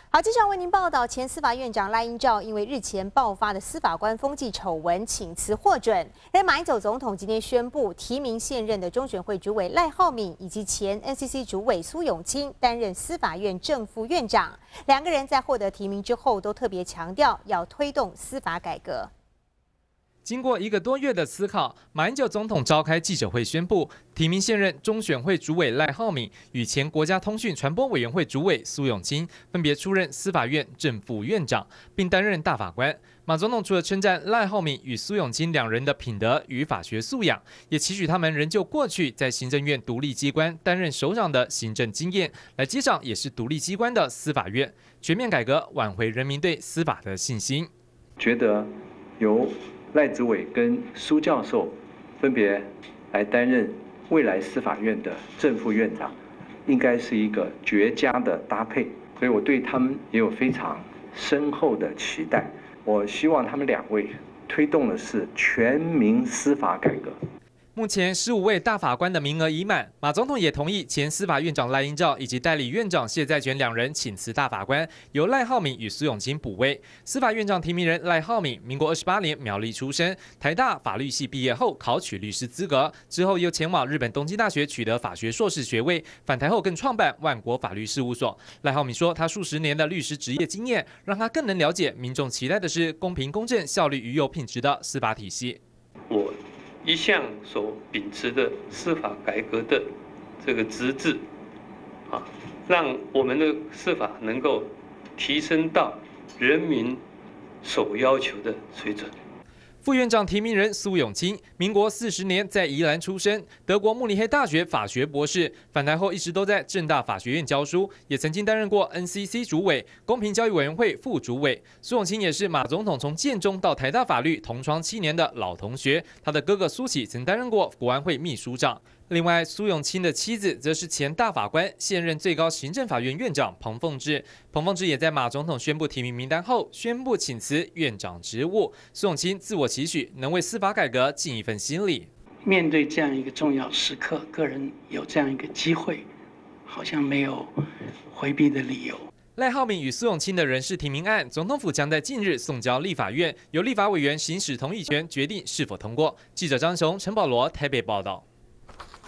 好，接下来为您报道，前司法院长赖英照因为日前爆发的司法官风纪丑闻请辞获准，而马英九总统今天宣布提名现任的中选会主委赖浩闵以及前 NCC 主委苏永清担任司法院正副院长。两个人在获得提名之后，都特别强调要推动司法改革。 经过1个多月的思考，马英九总统召开记者会宣布，提名现任中选会主委赖浩闵与前国家通讯传播委员会主委苏永清分别出任司法院正副院长，并担任大法官。马总统除了称赞赖浩闵与苏永清两人的品德与法学素养，也期许他们仍就过去在行政院独立机关担任首长的行政经验，来接掌也是独立机关的司法院，全面改革，挽回人民对司法的信心。 觉得由 赖主委跟苏教授分别来担任未来司法院的正副院长，应该是一个绝佳的搭配，所以我对他们也有非常深厚的期待。我希望他们两位推动的是全民司法改革。 目前15位大法官的名额已满，马总统也同意前司法院长赖英照以及代理院长谢在全两人请辞大法官，由赖浩闵与苏永清补位。司法院长提名人赖浩闵，民国28年苗栗出生，台大法律系毕业后考取律师资格，之后又前往日本东京大学取得法学硕士学位，返台后更创办万国法律事务所。赖浩闵说，他数十年的律师职业经验，让他更能了解民众期待的是公平、公正、效率与有品质的司法体系。 我 一向所秉持的司法改革的这个职志，让我们的司法能够提升到人民所要求的水准。 副院长提名人苏永清，民国40年在宜兰出生，德国慕尼黑大学法学博士，返台后一直都在政大法学院教书，也曾经担任过 NCC 主委、公平交易委员会副主委。苏永清也是马总统从建中到台大法律同窗7年的老同学，他的哥哥苏启曾担任过国安会秘书长。 另外，苏永清的妻子则是前大法官、现任最高行政法院院长彭凤至。彭凤至也在马总统宣布提名名单后，宣布请辞院长职务。苏永清自我期许能为司法改革尽一份心力。 面对这样一个重要时刻，个人有这样一个机会，好像没有回避的理由。 赖浩闵与苏永清的人事提名案，总统府将在近日送交立法院，由立法委员行使同意权决定是否通过。记者张雄、陈保罗台北报道。